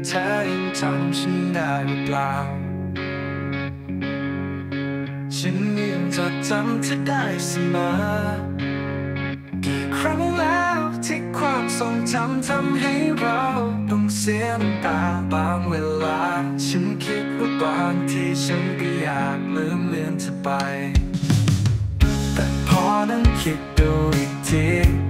ธอยังจำฉันได้หรือเปล่าฉันยังจดจำเธอได้เสมอกี่ครั้งแล้วที่ความทรงจำทำให้เราต้องเสียน้ำตาบางเวลาฉันคิดว่าบางทีฉันก็อยากลืมเลือนเธอไปแต่พอนั้นคิดดูอีกที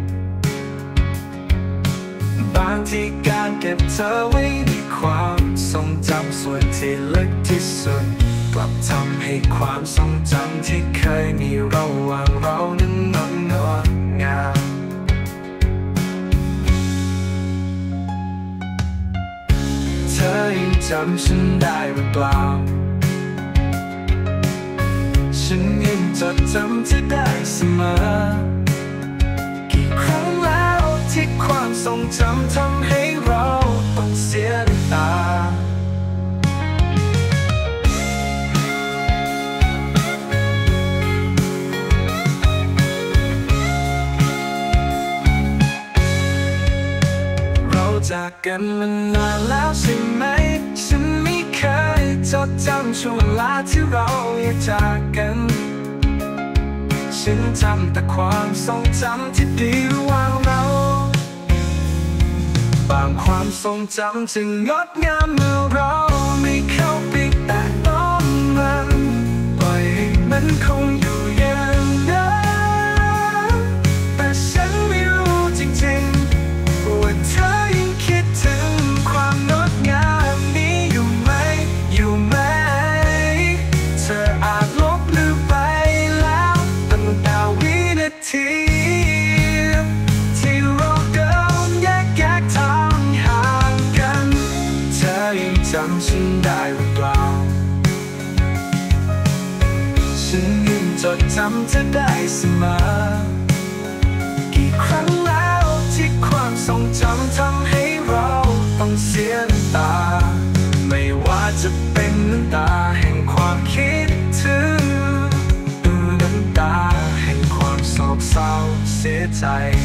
บางทีการเก็บเธอไว้ในความทรงจำส่วนที่ลึกที่สุดกลับทำให้ความทรงจำที่เคยมีระหว่างเรานั้นงดงามเธอยังจำฉันได้หรือเปล่าฉันยังจดจำเธอได้เสมอกี่ครั้งแล้วที่ความทรงจำทำให้เราต้องเสียน้ำตาจากกันมานานแล้วใช่ไหมฉันไม่เคยจดจำช่วงเวลาที่เราแยกจากกันฉันจำแต่ความทรงจำที่ดีระหว่างเราบางความทรงจำจึงงดงามเมื่อเราไม่เข้าไปแตะต้องมันปล่อยให้มันคงอยู่อย่างนั้นแต่ฉันไม่รู้จริงๆว่าเธอคิดถึงความงดงามนี้อยู่ไหมเธออาจลบลืมไปแล้วตั้งแต่วินาทีที่เราเดินแยกทางห่างกันเธอยังจำฉันได้หรือเปล่าฉันยังจดจำเธอได้เสมอกี่ครั้งแล้วที่ความทรงจำทำให้เราต้องเสียน้ำตาไม่ว่าจะเป็นน้ำตาแห่งความคิดถึงหรือน้ำตาแห่งความโศกเศร้าเสียใจ